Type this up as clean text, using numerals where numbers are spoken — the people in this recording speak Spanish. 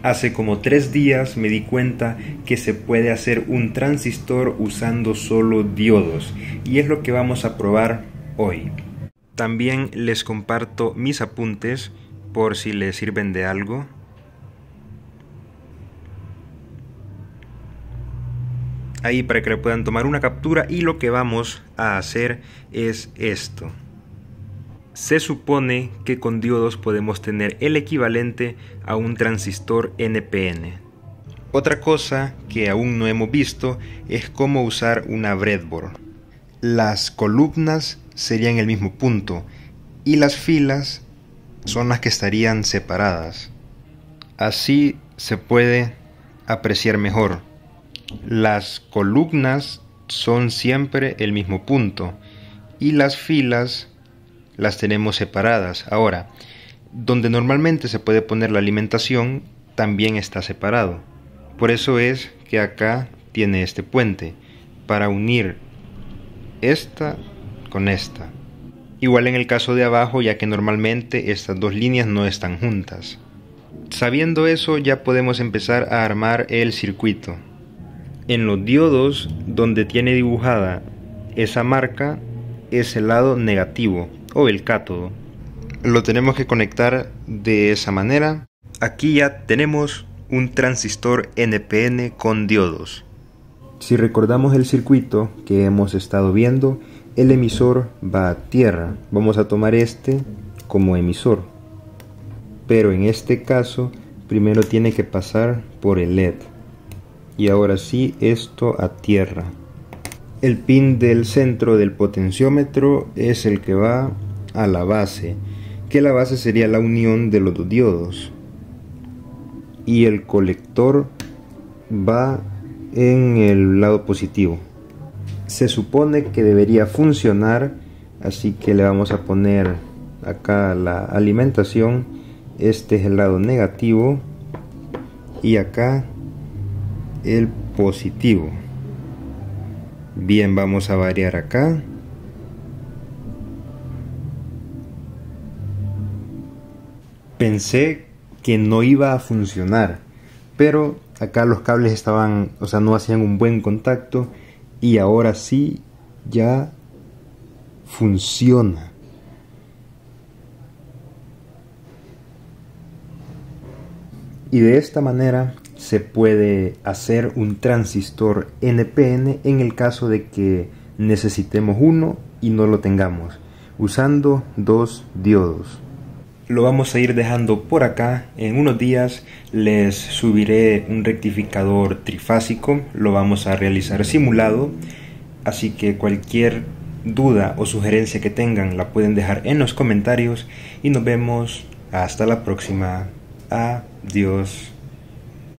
Hace como 3 días me di cuenta que se puede hacer un transistor usando solo diodos, y es lo que vamos a probar hoy. También les comparto mis apuntes por si les sirven de algo. Ahí para que le puedan tomar una captura, y lo que vamos a hacer es esto. Se supone que con diodos podemos tener el equivalente a un transistor NPN. Otra cosa que aún no hemos visto es cómo usar una breadboard. Las columnas serían el mismo punto y las filas son las que estarían separadas. Así se puede apreciar mejor. Las columnas son siempre el mismo punto y las filas las tenemos separadas. Ahora, donde normalmente se puede poner la alimentación también está separado. Por eso es que acá tiene este puente para unir esta con esta. Igual en el caso de abajo, ya que normalmente estas dos líneas no están juntas. Sabiendo eso, ya podemos empezar a armar el circuito. En los diodos, donde tiene dibujada esa marca, es el lado negativo o el cátodo. Lo tenemos que conectar de esa manera. Aquí ya tenemos un transistor NPN con diodos. Si recordamos el circuito que hemos estado viendo, el emisor va a tierra. Vamos a tomar este como emisor, pero en este caso primero tiene que pasar por el LED, y ahora sí esto a tierra. El pin del centro del potenciómetro es el que va a la base, que la base sería la unión de los dos diodos, y el colector va en el lado positivo. Se supone que debería funcionar, así que le vamos a poner acá la alimentación. Este es el lado negativo y acá el positivo. Bien, vamos a variar acá. Pensé que no iba a funcionar, pero acá los cables estaban, no hacían un buen contacto, y ahora sí ya funciona. Y de esta manera se puede hacer un transistor NPN en el caso de que necesitemos uno y no lo tengamos, usando dos diodos. Lo vamos a ir dejando por acá. En unos días les subiré un rectificador trifásico, lo vamos a realizar simulado, así que cualquier duda o sugerencia que tengan la pueden dejar en los comentarios, y nos vemos hasta la próxima. Adiós.